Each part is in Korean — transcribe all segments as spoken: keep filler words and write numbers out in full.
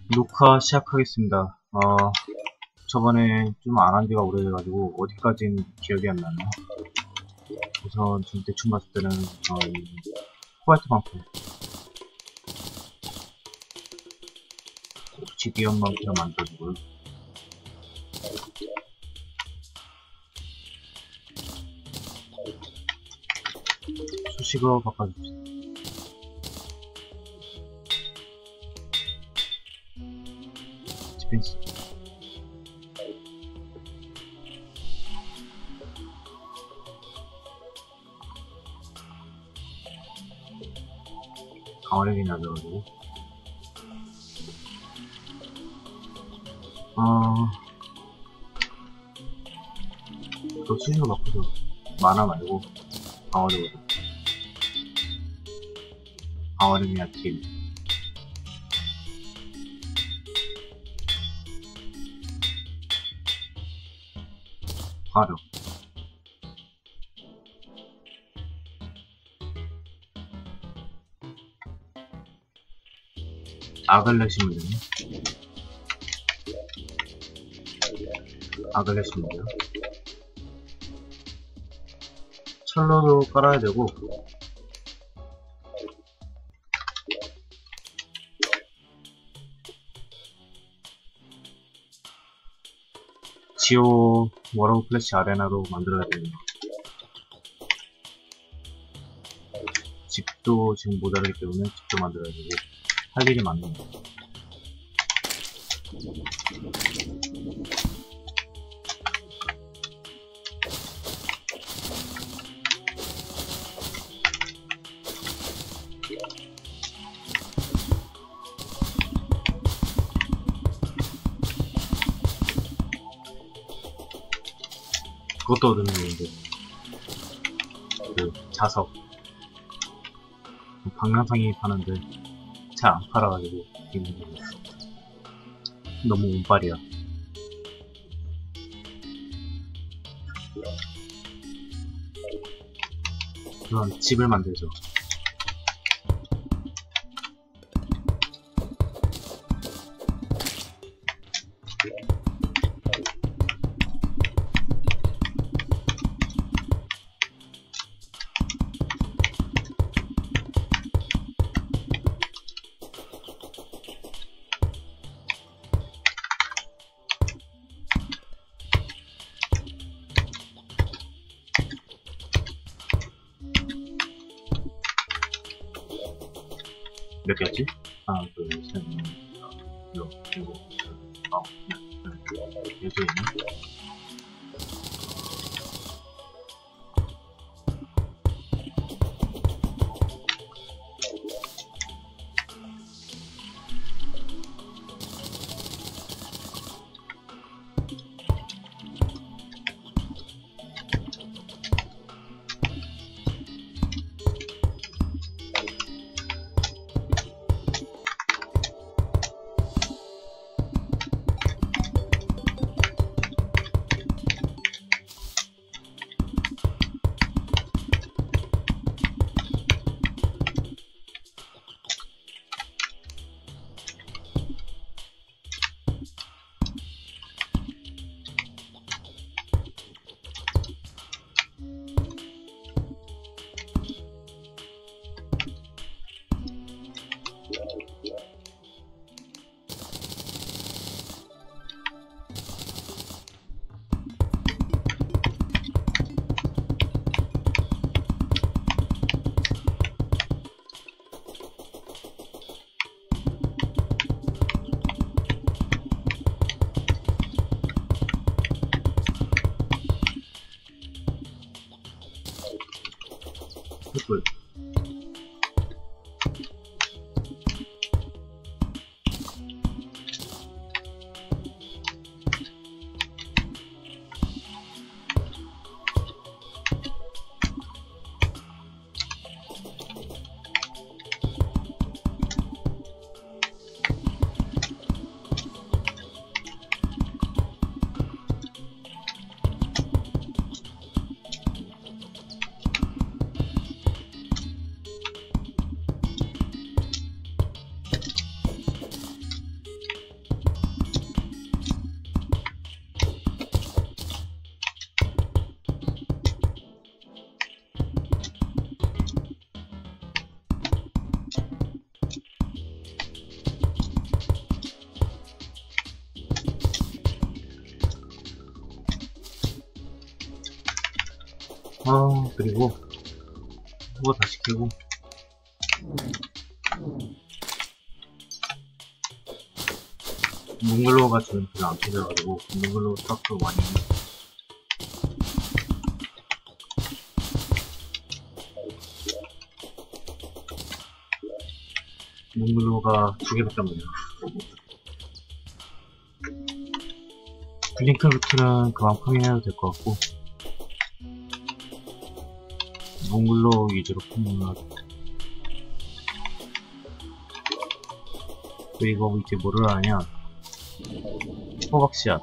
녹화 시작하겠습니다. 어, 저번에 좀 안 한 지가 오래돼가지고 어디까지는 기억이 안 나네요. 우선 지금 대충 봤을 때는 어, 이 호화이트 방패 옵지디언 방패를 만들어주고요. 수식어 바꿔줍시다. 디펜스 강화력이 낮아가지고 어... 또 수식어 바꿔서 만화 말고 강화력으로 강화력이 약해. 화력 악을 내시면 되네. 악을 내시면 돼요. 철로도 깔아야 되고 지오 워러브 플래시 아레나로 만들어야 됩니다. 집도 지금 모자라기 때문에 집도 만들어야 되고 할 일이 많네요. 그것도 얻으면 되는데 그 자석 방랑상이 파는데 잘 안 팔아가지고 너무 운빨이야. 그런 집을 만들죠. 몇 개였지? 하나, 둘, 셋, 넷, 일곱, 일곱, 아홉, 열, 열 개 있네. 아, 그리고 그거 다시 켜고 몽글로우가 지금 별로 안 켜져가지고 몽글로우 스타트 많이 몽글로우가 두 개밖에 없네요. 블링크 루트는 그만 포밍해도 될 것 같고 몽글로우 위주로 포밍을. 그리고 이제 뭐를 하냐, 호박씨앗.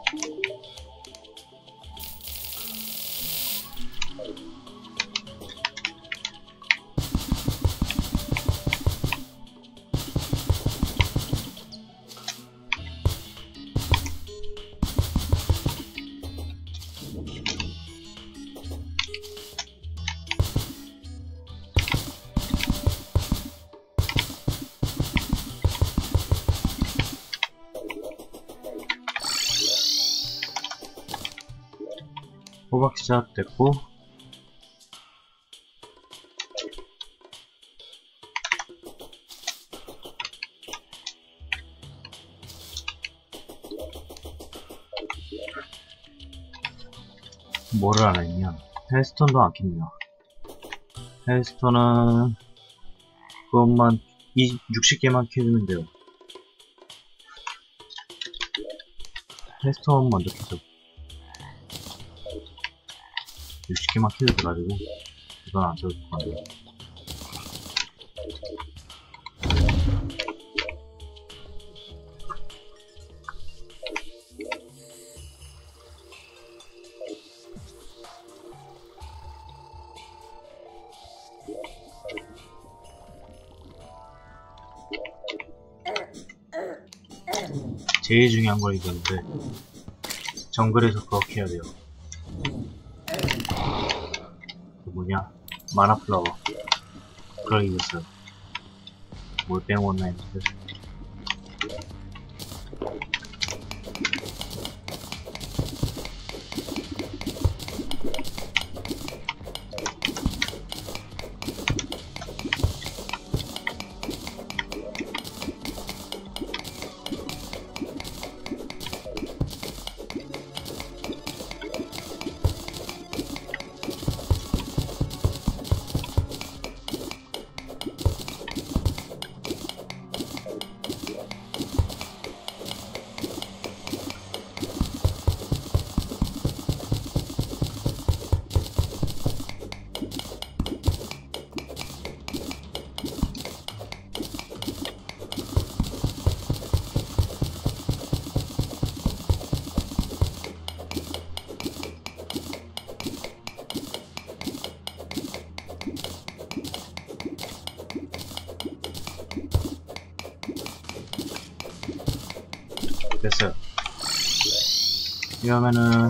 호박씨앗 됐고, 뭐를 안 했냐, 헬스톤도 안 켰네요. 헬스톤은 그것만 육십 개만 켜주면 돼요. 헬스톤 먼저 켜줘. 육십 개만 켜도 돼가지고 이건 안 켜도 될 것 같아요. 제일 중요한 걸 이겼는데 정글에서 그렇게 해야 돼요. 그 뭐냐, 마나 플라워. 그걸 이겼어요. 뭘 빼먹었나 했는데. 됐어요. 이러면은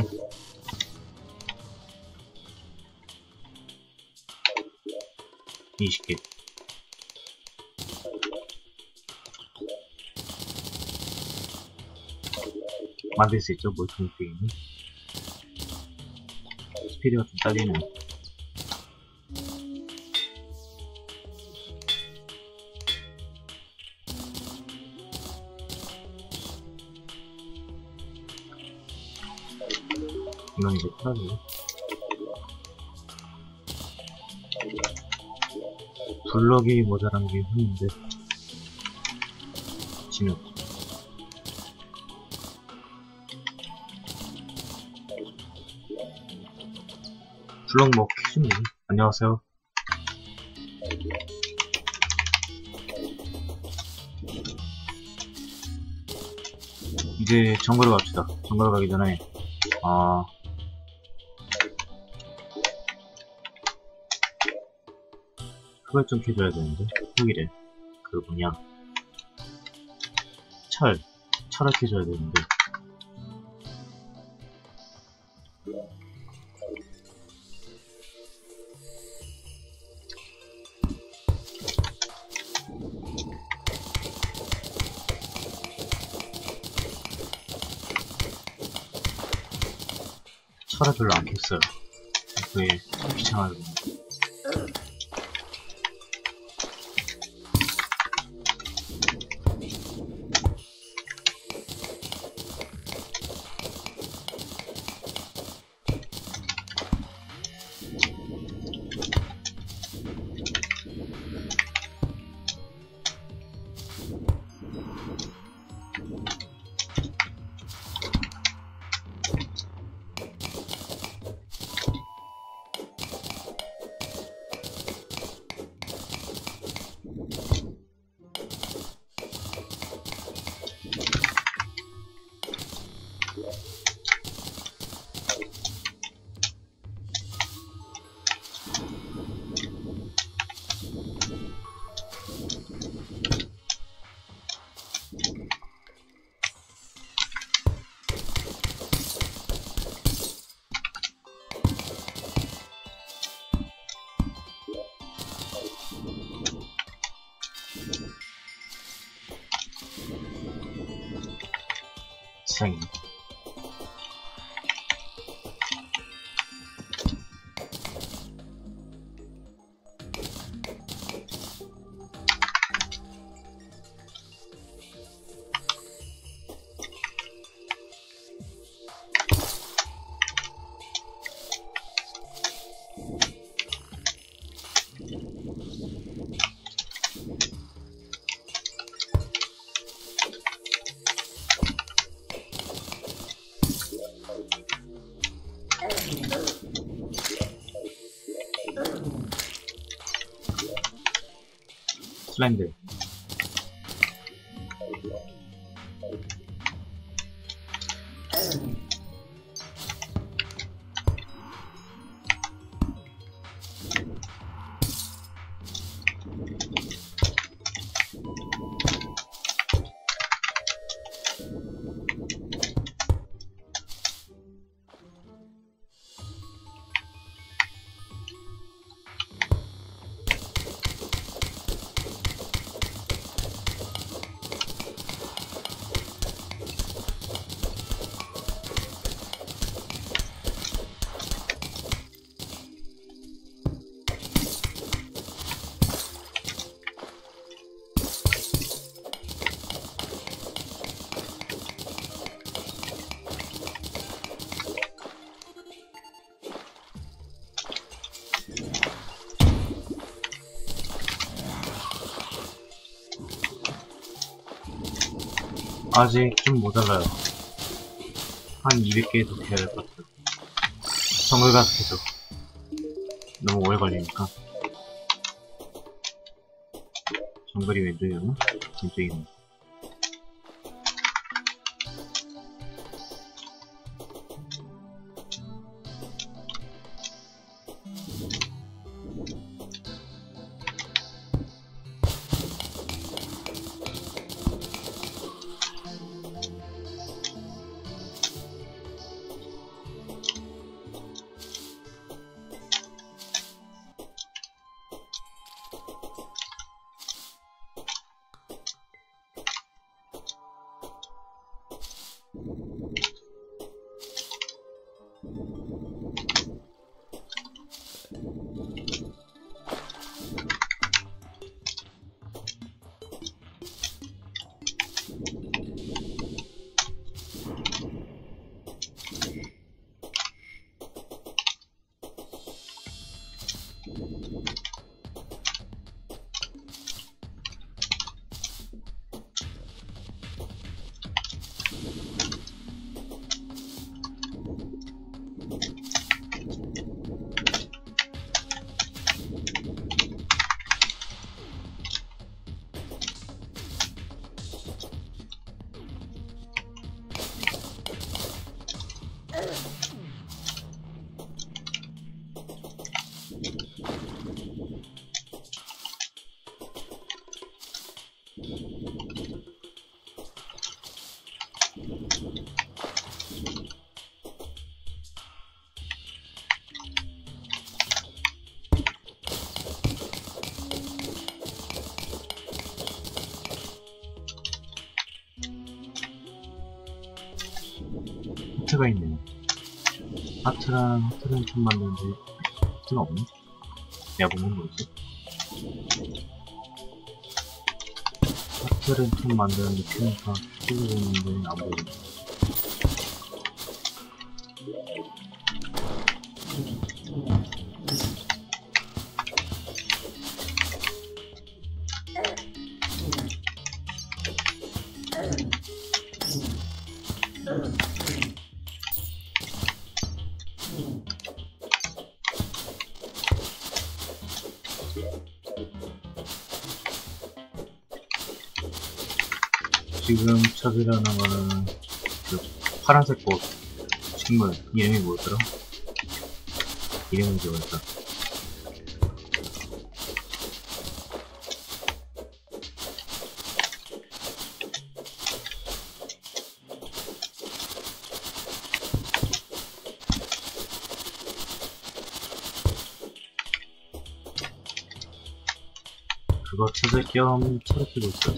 이십 개. 만들 수 있죠, 멀통 게임. 스피드가 좀 딸리네요. 이건 이제 풀어줘요. 블럭이 모자란 게 있는데 지금 블럭 뭐 켜주면 되지. 안녕하세요. 이제 정글을 갑시다. 정글 가기 전에 아 그걸 좀 켜줘야 되는데, 여기래. 그 뭐냐, 철 철을 켜줘야 되는데. 철을 별로 안 켰어요. 그게 귀찮아지고. 세상에. 슬라임들. 아직 좀 모자라요. 한 이백 개 더 해야 될 것 같아요. 정글 가서 계속 너무 오래 걸리니까. 정글이 왼쪽이었나? 왼쪽이네. 하트가 있네요. 하트랑 하트는 좀 만드는데 퀘스트는 없네. 내가 보면 뭐지? 하트를 좀 만드는데 필요한 다 풀리고 있는데 안 보이네. 지금 찾으려는 거는 그 파란색 꽃 식물 이름이 뭐였더라? 이름은 뭐였다? 그거 찾을 겸 차를 끼고 있어요.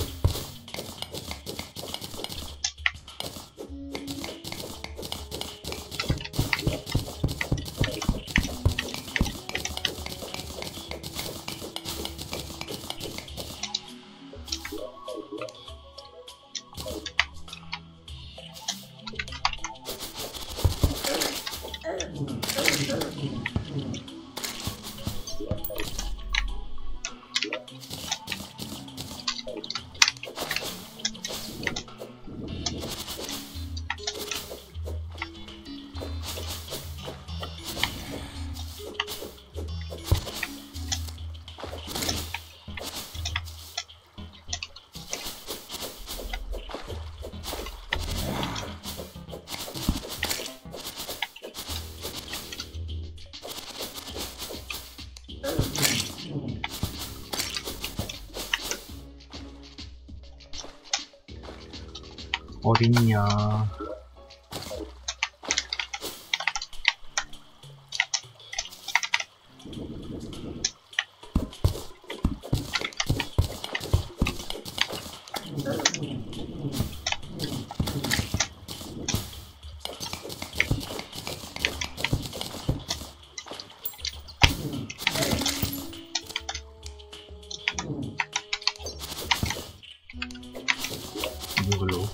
어딨냐? 이걸로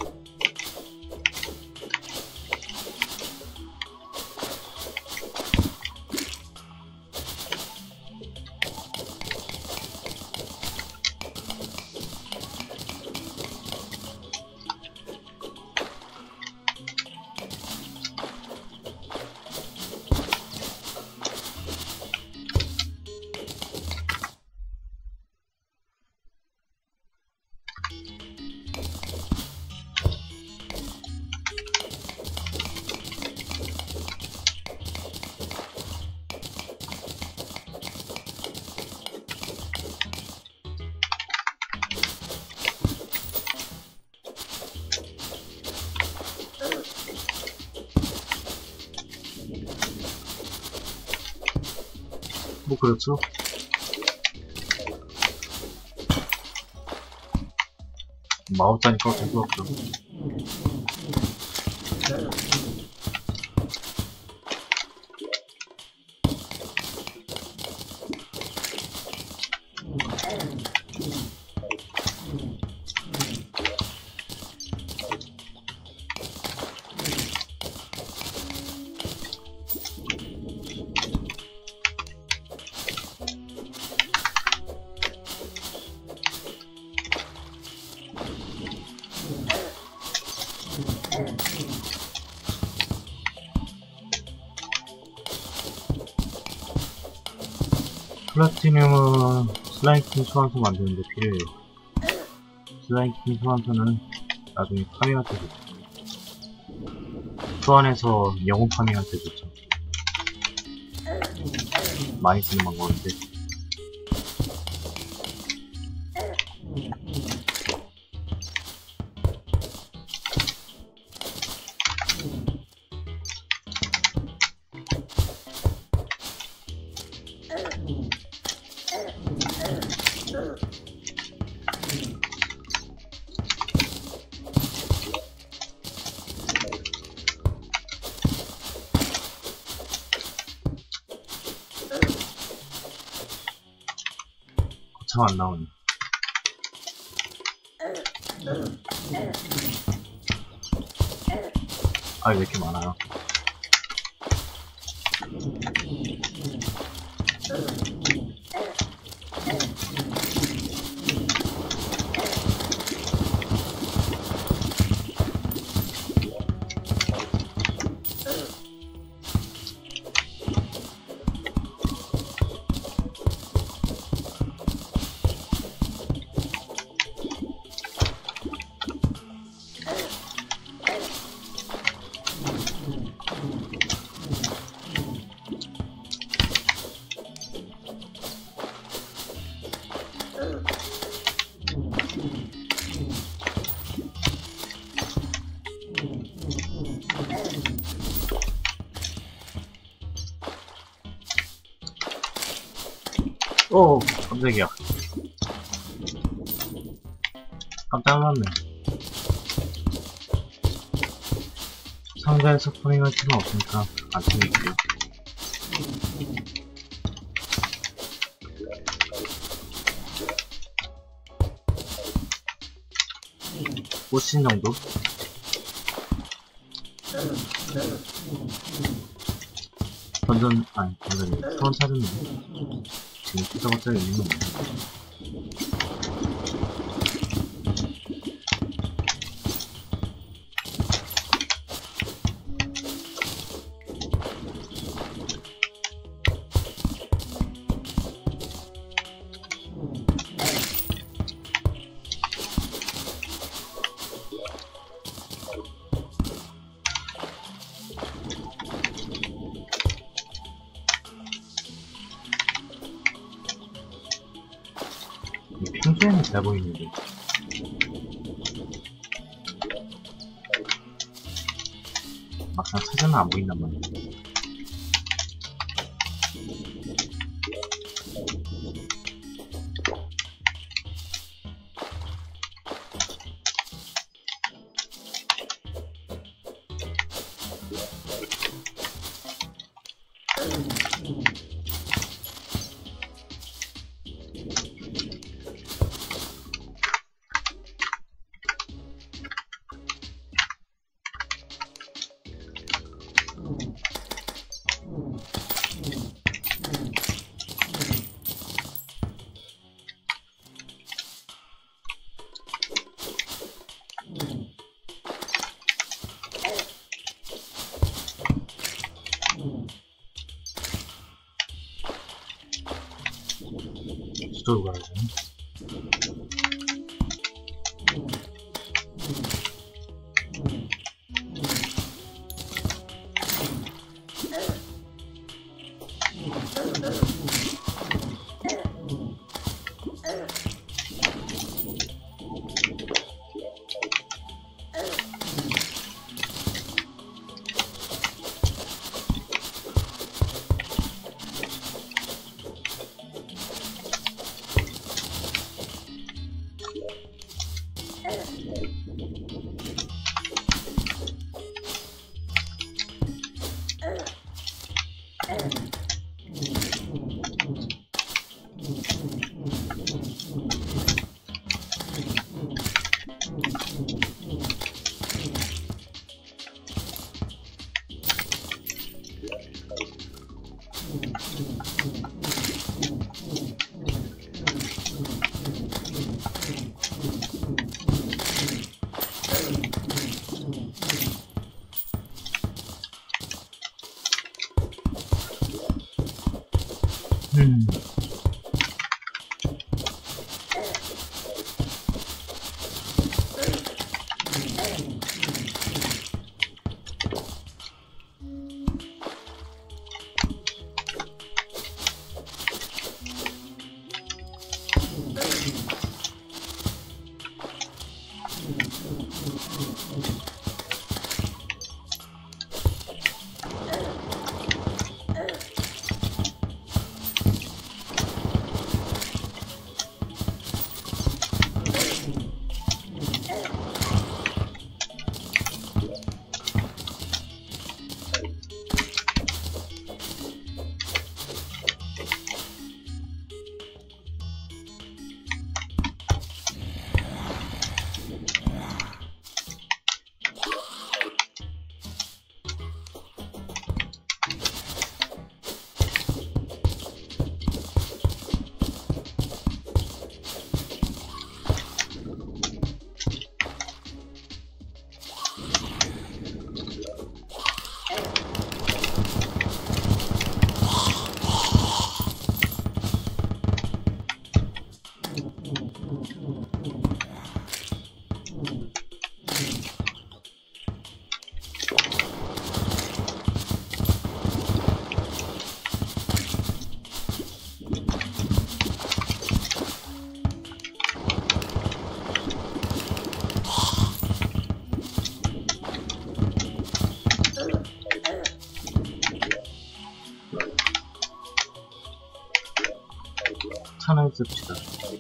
뭐 그렇죠. 마법사니까 어쩔 수 없죠. 플라티늄은 슬라임킹 소환수 만드는데 필요해요. 슬라임킹 소환수는 나중에 파밍한테 좋죠. 소환해서 영웅 파밍한테 좋죠. 많이 쓰는 방법인데. 참 안 나오네. 아, 왜 이렇게 많아요? 오, 깜짝이야. 깜짝 놀랐네. 상자에서 포링할 필요는 없으니까 안 챙길게요. 오신 정도? 던전, 아니, 던전이 처음 찾았네. 지금 삐져버려 있는 건데. 평소에는 잘 보이는데 막상 찾으면 안 보인단 말이야. 저쪽으로 가야지. 씁시다.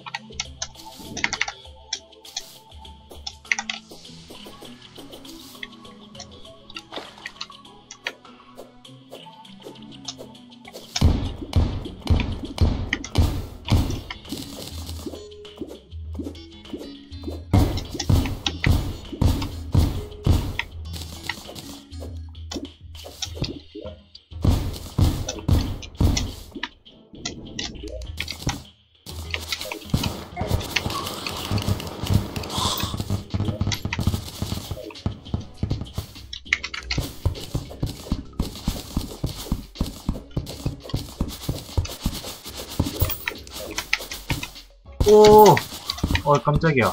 오! 어, 깜짝이야.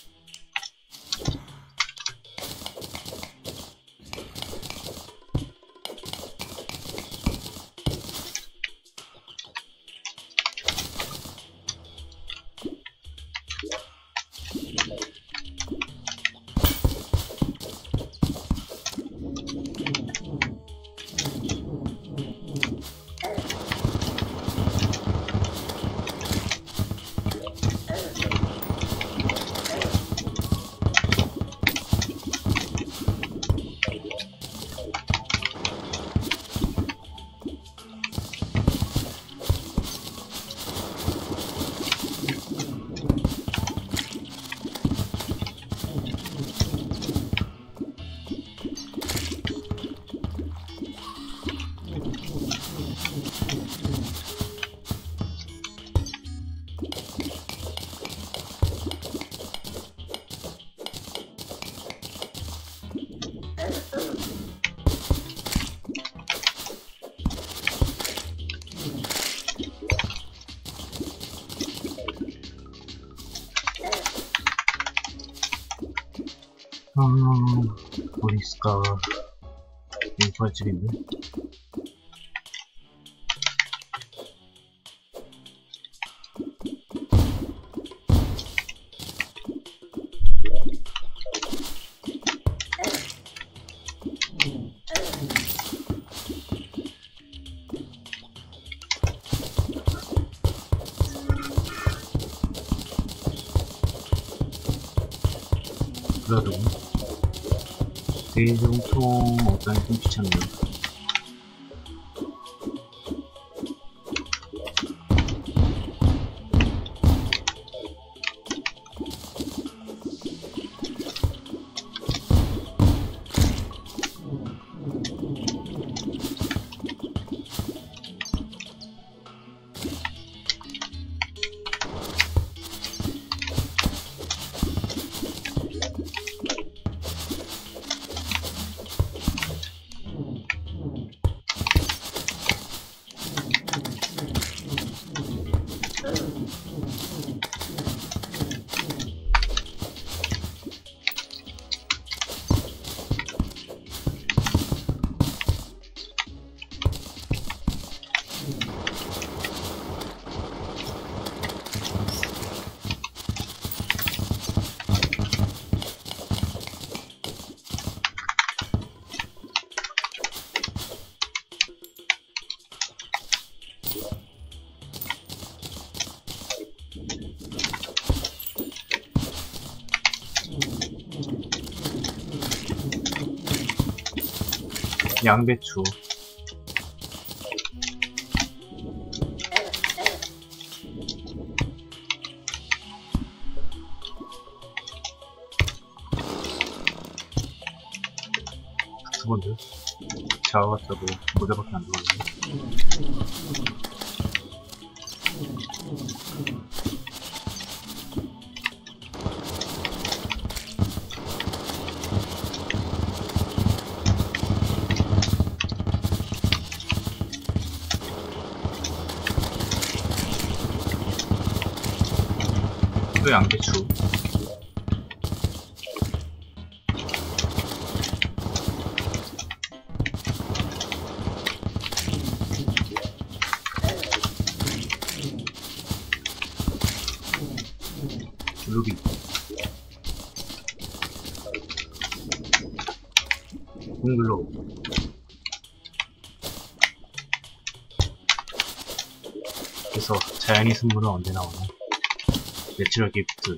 음, 어디 있을까? 여기 부활집 있네. 그래도 대중통 어떤 좀 귀찮네요. 양배추. 두 번째. 자와가지고 모자밖에 안 들어가네. 또 양배추. 루비. 빙글로. 그래서 자연의 승부는 언제 나오나? 내추럴 기프트.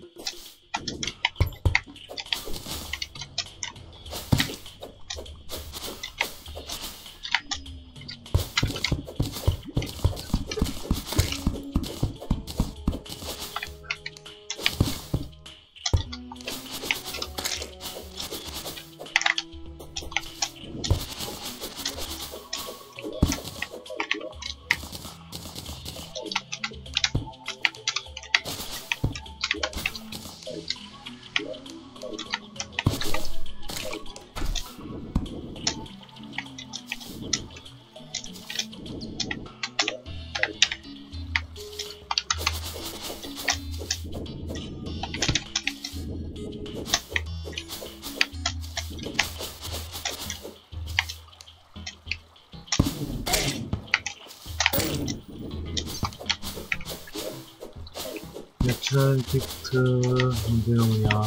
내추럴 기프트 뭔데요 그냥.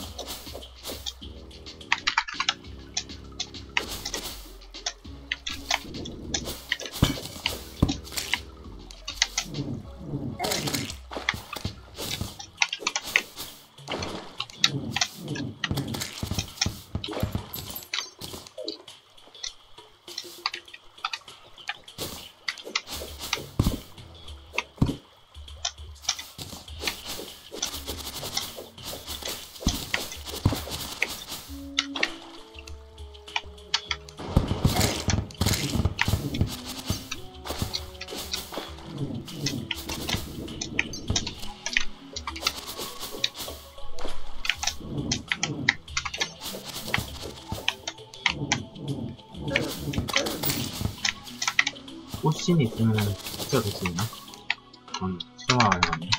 꽃신이 있으면 숙제가 될 수 있나? 그건 실험을 안 해봤네.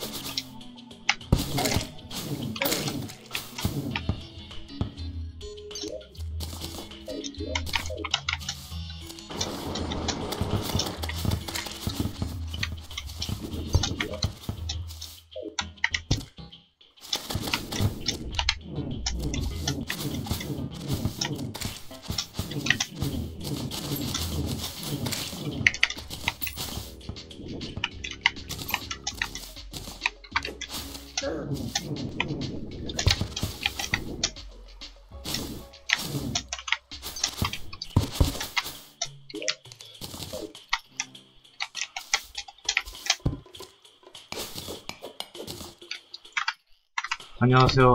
안녕하세요.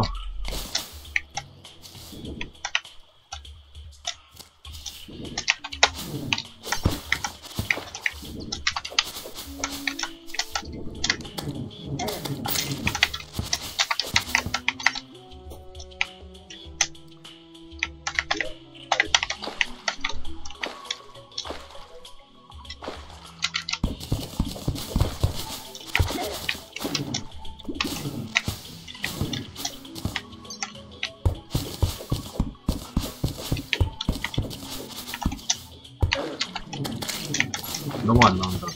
너무 안 나온다.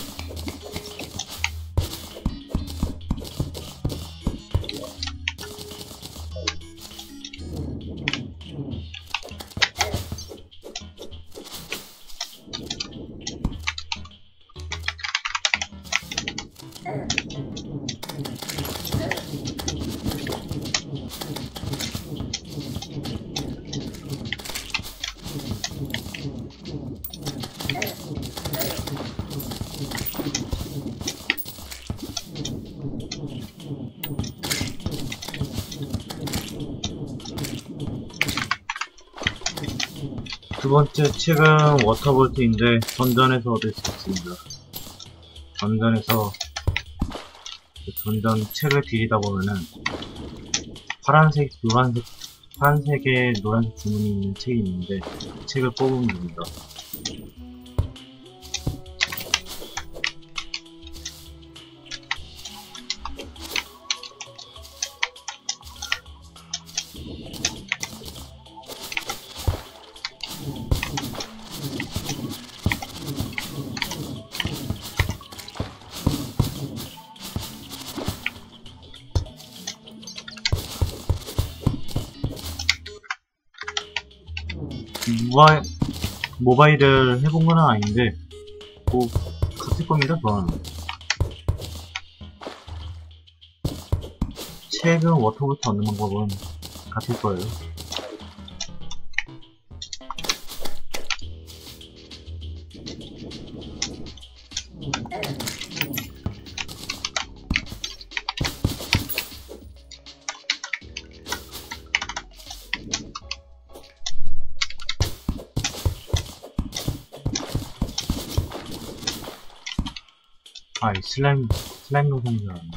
두 번째 책은 워터볼트인데 던전에서 얻을 수 있습니다. 던전에서 던전 책을 뒤지다 보면은 파란색, 노란색, 파란색에 노란색 주문이 있는 책이 있는데 그 책을 뽑으면 됩니다. 모바일, 모바일을 해본 건 아닌데, 뭐, 같을 겁니다, 그건. 최근 워터부터 얻는 방법은 같을 거예요. 아, 이 슬라임, 슬라임 노선인 줄 알았네.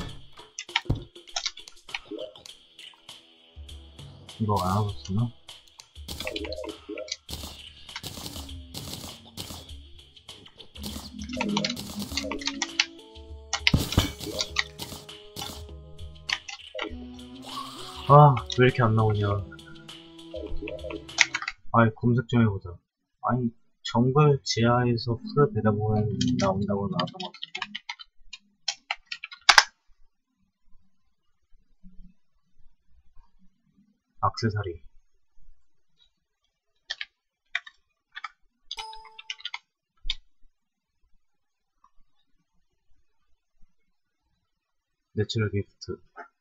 이거 안 하고 있었나? 아, 왜 이렇게 안 나오냐. 아이, 검색 좀 해보자. 아니, 정글 지하에서 풀을 베다 보면 나온다고 나왔던 것 같은데. 액세서리. 내추럴 기프트.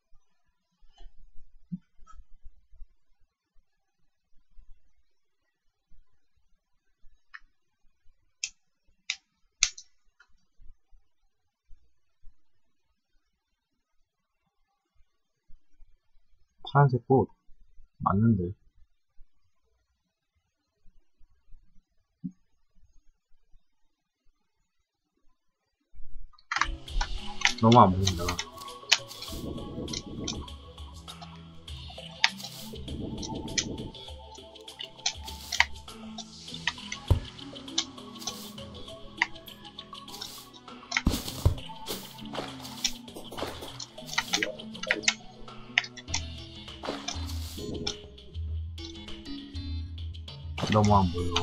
파란색 꽃. 맞는데. 너무 안 보인다. 너무 안 보여.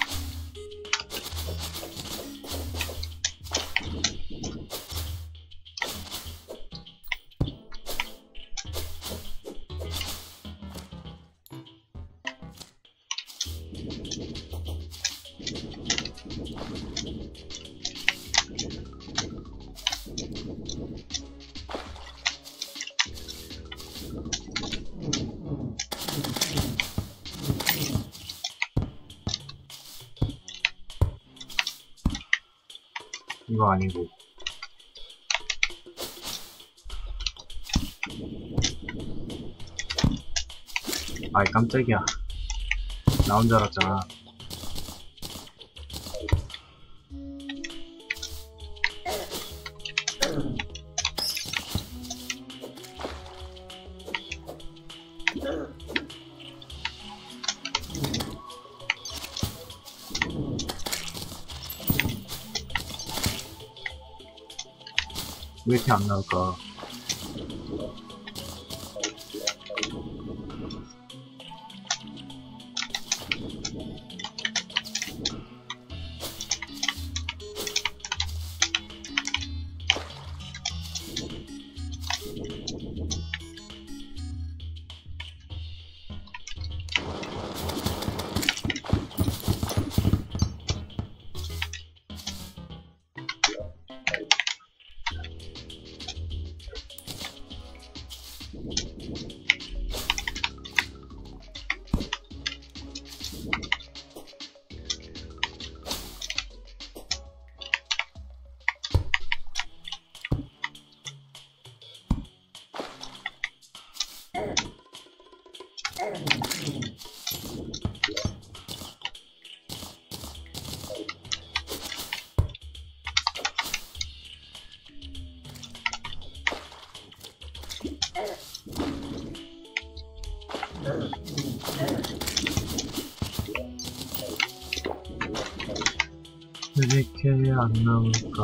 이거 아니고. 아이, 깜짝이야. 나온 줄 알았잖아. 왜 이렇게 안 나올까? 왜 이렇게 안 나올까?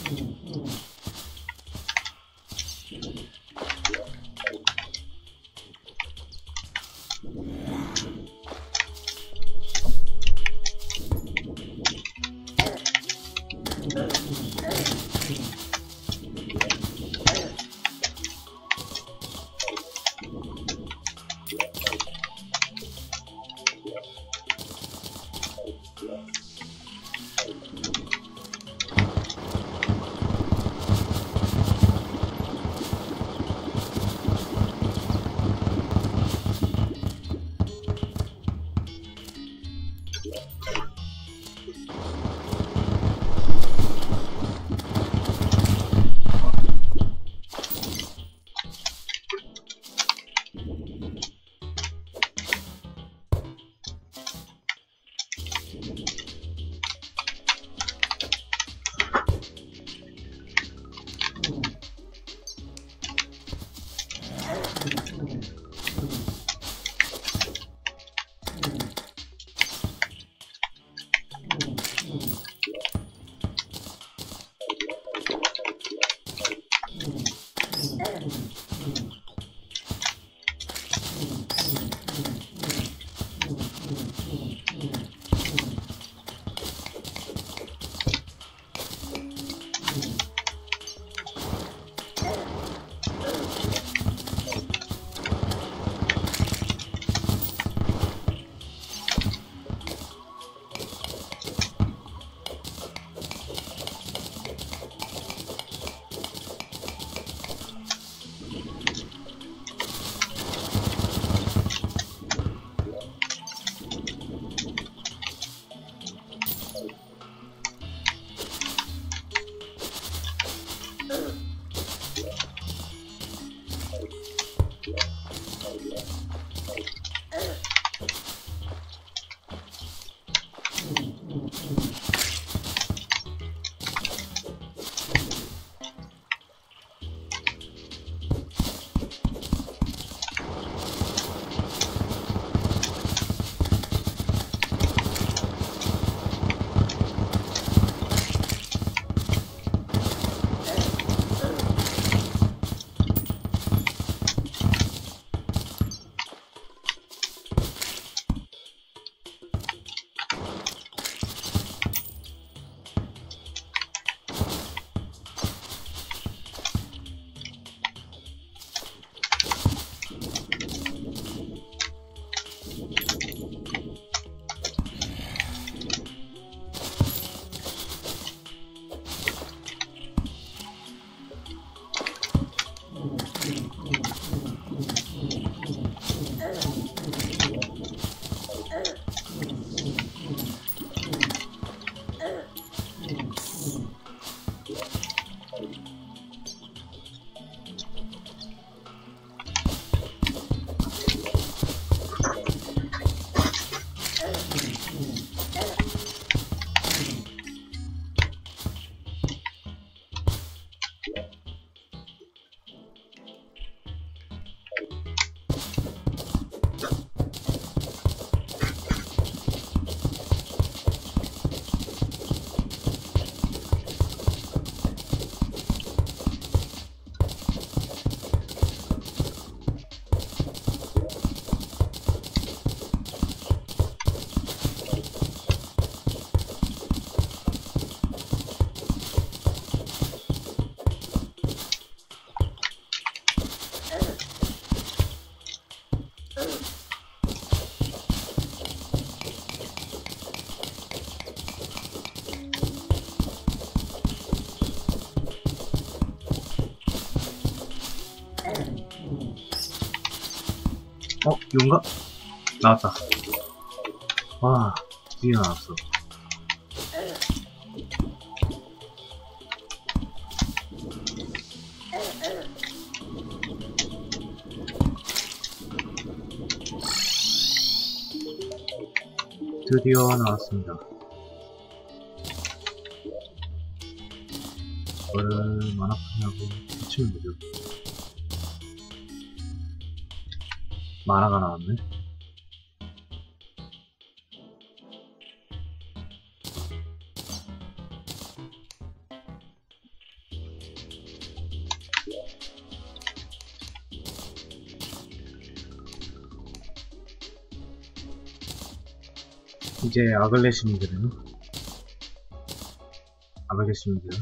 어? 이건가? 나왔다. 와, 드디어 나왔어. 드디어 나왔습니다. 이거를 만화판하고 붙이면 되죠. 만화가 나왔네. 이제 아글레시민들은 아글레시민들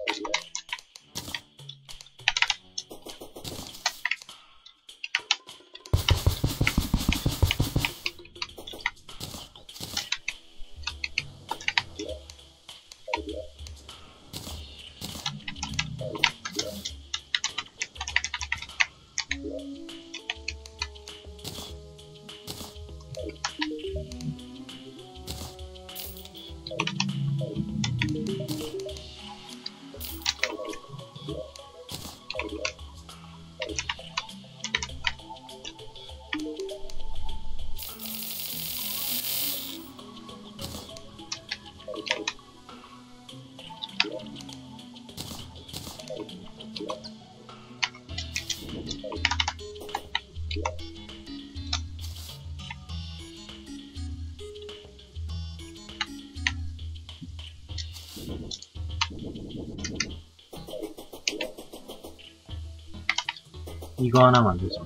이거 하나 만들자.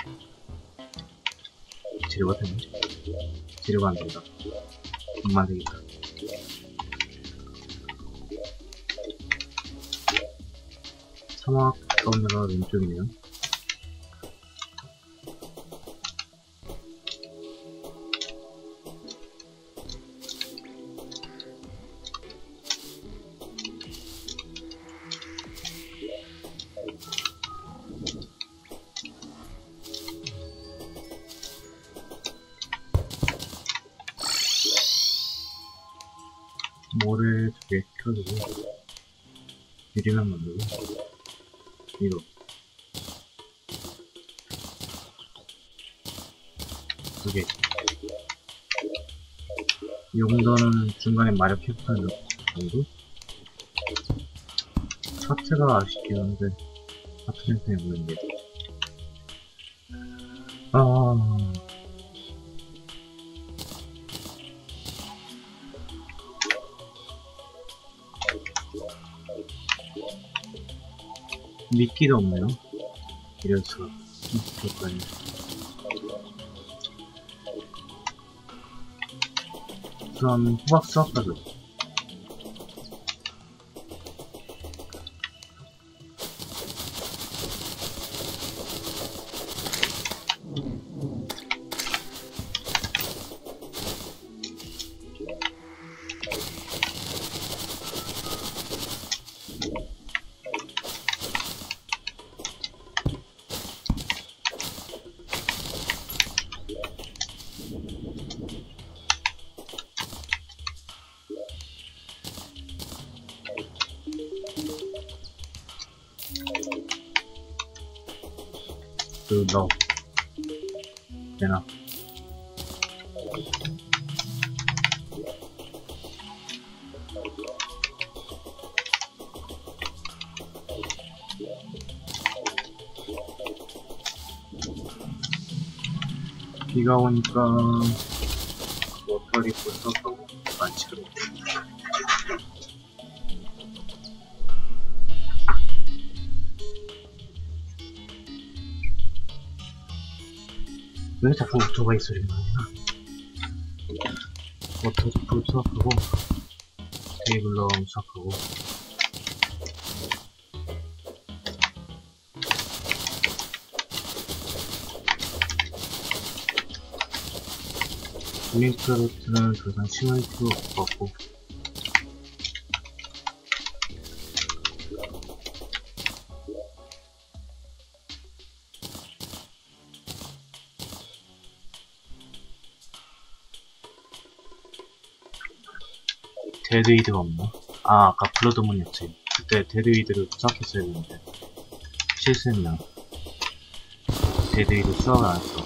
재료가 되네. 재료가 안 된다. 안 만들겠다. 사막 가운데가 왼쪽이네요. 모래 두 개 켜주고 유리만 만들고 이거 두 개. 용도는 중간에 마력 회복하는 정도? 차트가 아쉽긴 한데 차트 생성해 보이는데 아... 미끼도 없네요. 이래서 미끼까지. 우선 호박 수확 가죠. 그, 너. 되나? 비가 오니까, 워터리 부서서 많지, 그래. 왜 자꾸 오토바이 소리가 나냐? 오토바이 수확하고 테이블러 수확하고 미니크로트는 더 이상 심을 필요 없고 데드위드가 없나? 아, 아까 블러드문이었지. 그때 데드위드를 수확했어야 되는데 실수했나? 데드위드 수확을 안 했어.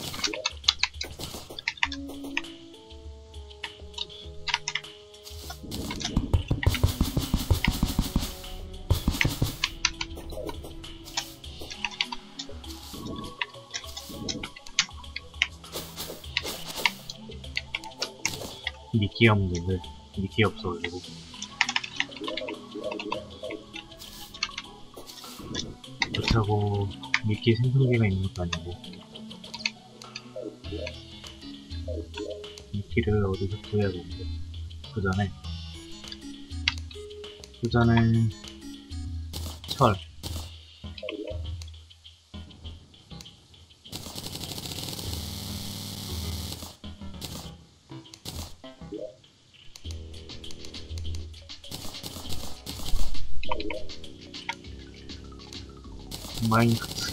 미끼 없는데 미끼 없어가지고 그렇다고 미끼 생성기가 있는 것도 아니고 길을 어디서 구해야 되는데 그 전에 그 전에 철 마인크래프트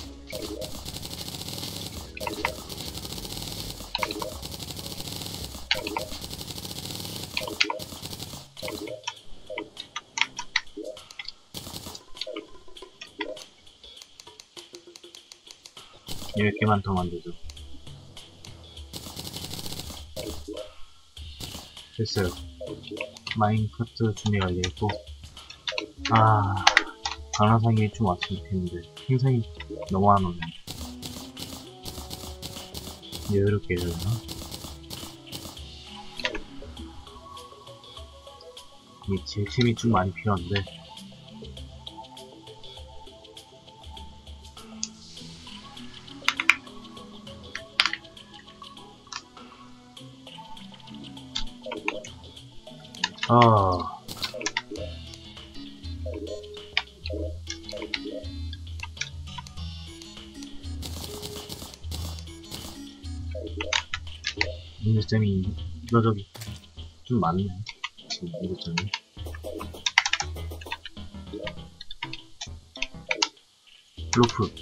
열 개만 더 만들죠. 됐어요. 마인크래프트 준비가 되어있고, 아, 강화상이 좀 왔으면 좋겠는데, 생성이 너무 안 오네. 여유롭게 해야 되나? 이 질템이 좀 많이 필요한데, 아, 문제점이 이거저기 좀 많네. 지금 문제점이. 로프.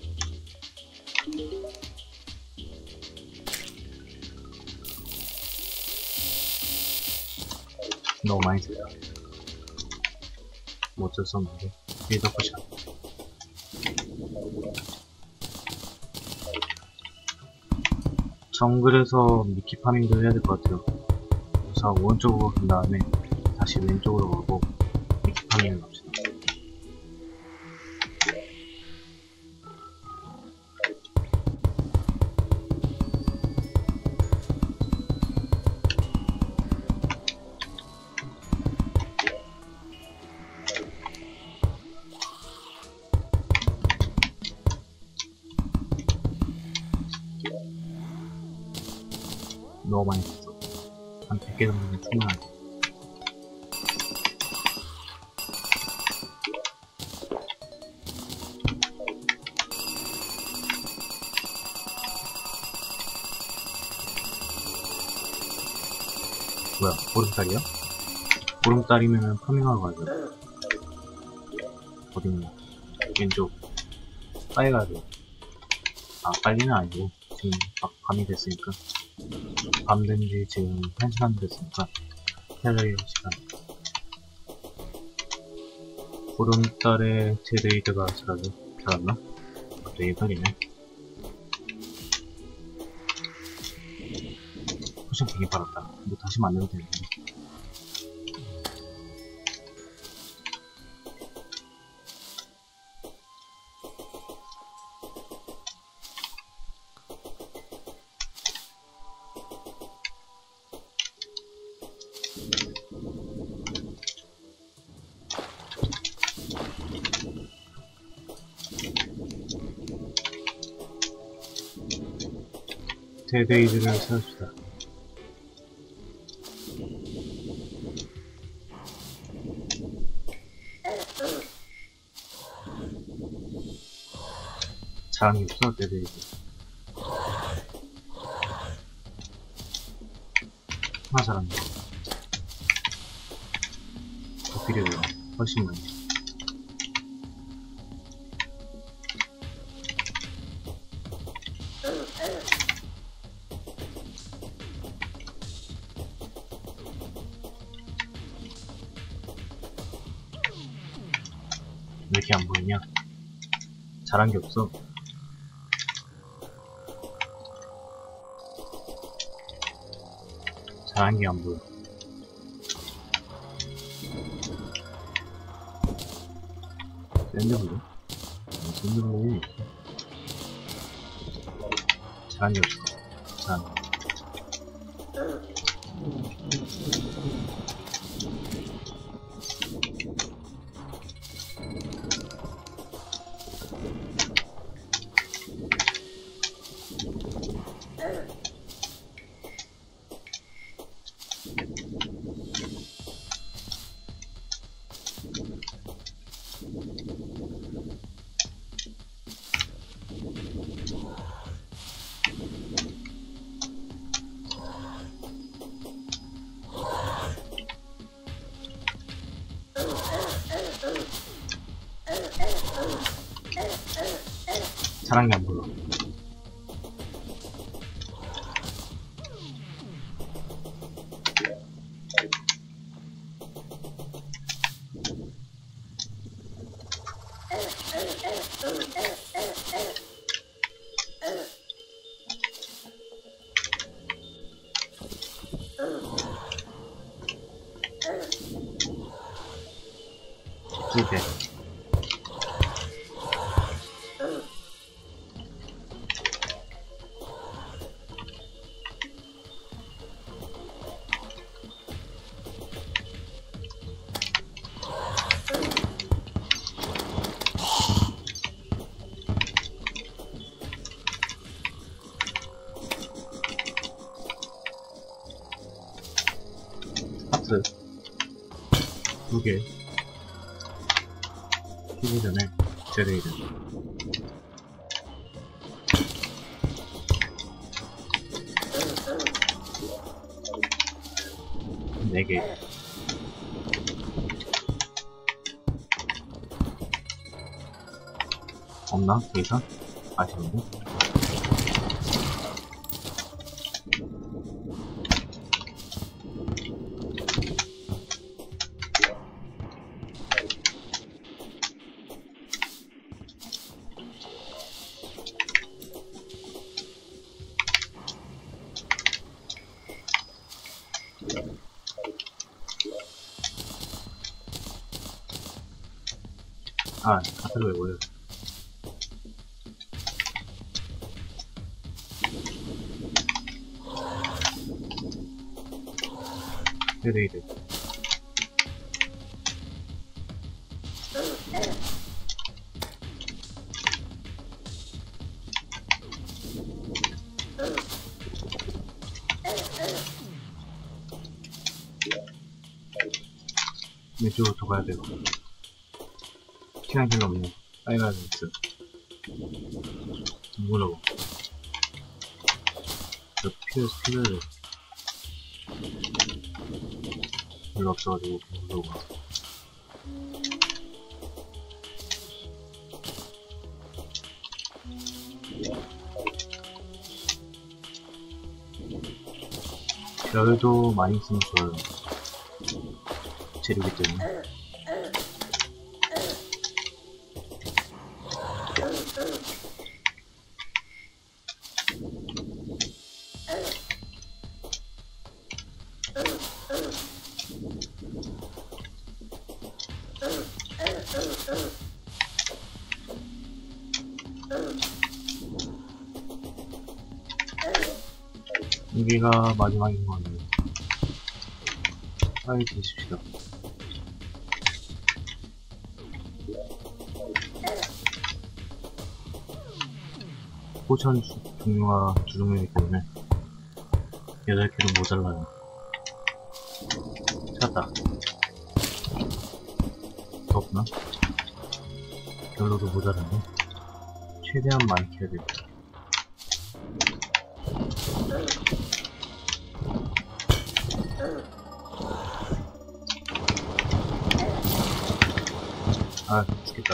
너무 많이 쓰다. 뭐 어쩔 수 없는데. 빌더 포션. 정글에서 미키 파밍도 해야 될 것 같아요. 우선 오른쪽으로 간 다음에 다시 왼쪽으로 가고 미키 파밍을 합시다. 너무 많이 썼어. 한 백 개 정도면 충분하지. 뭐야, 보름달이야? 보름달이면은 파밍하러 가야 돼. 어딨냐? 왼쪽. 빨리 가야 돼. 아, 빨리는 아니고, 지금 막 밤이 됐으니까. 밤 된 지 지금 한 시간 됐으니까 해야 될 시간. 보름달에 제레이드가 잘하죠? 잘았나? 갑자기 헷갈리네. 포션 되게 빨았다. 뭐 다시 만들어도 되는데. 데데이즈를 세웁시다. 자랑이 없어, 데데이즈. 하나 잘한다. 더 필요해요. 훨씬 많이. 왜 이렇게 안 보이냐? 잘한 게 없어. 잘한 게 안 보여. 샌드블루? 샌드블루 있어. 잘한 게 없어. 잘한 게. 사랑이 안 불러. 두 개. 하트 두 개. 키기 전에 제레이드 네 개. 없나? 더 이상? 아쉬운데? 아, 카트를 왜 보여? 레이드. 왼쪽으로 가야 돼요. 시간 별로 없네. 파이널스. 뭐라고? 저 필요, 필요를 별로 없어가지고, 뭐라고. 열도 많이 있으면 좋아요. 재료기 때문에. 여기가 마지막인 것 같네요. 빨리 드십시다. 포션 종류가 두 종류이기 때문에 여덟 개는 모자라요. 찾았다. 더 없나? 별로도 모자란데 최대한 많이 켜야 돼. 아, 죽겠다.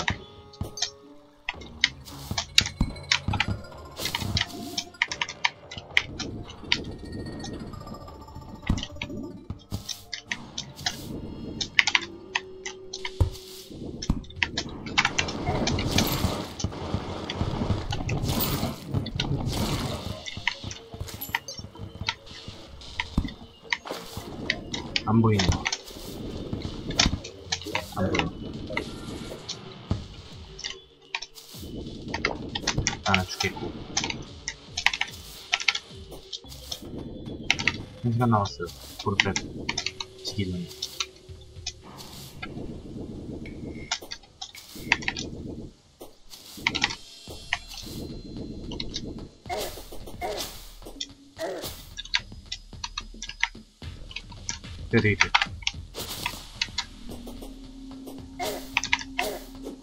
안 보이네. 안 보여. 하나 죽겠고. 한 시간 남았어요. 도로백 지기 전에. 레이드.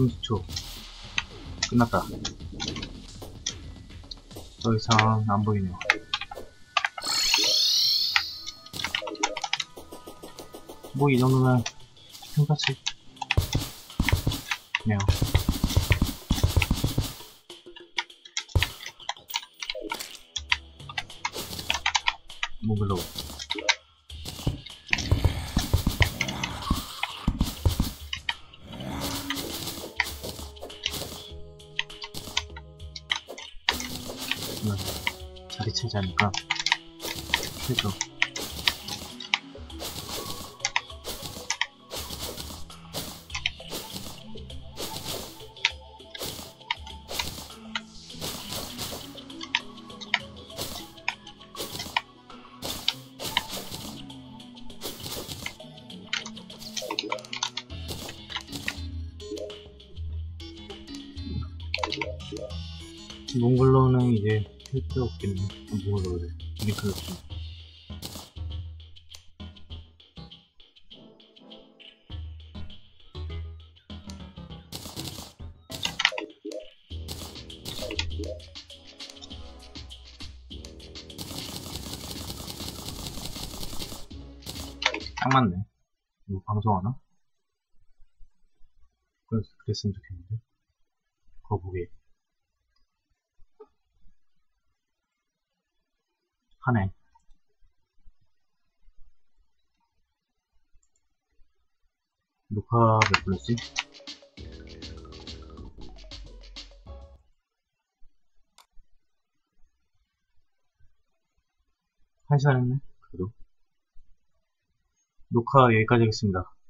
삼십 초. 끝났다. 더 이상 안 보이네요. 뭐 이 정도면 평타치 네요. 뭐 물러. 자리 차지 않으니까 해줘. 몽글로는 이제 할 필요 없겠네. 몽글로 그래. 링크 없지. 딱 맞네. 이거 방송하나? 그랬, 그랬으면 좋겠는데. 그거 보게. 하네. 녹화 몇 분이지? 한 시간 했네? 그래도. 녹화 여기까지 하겠습니다.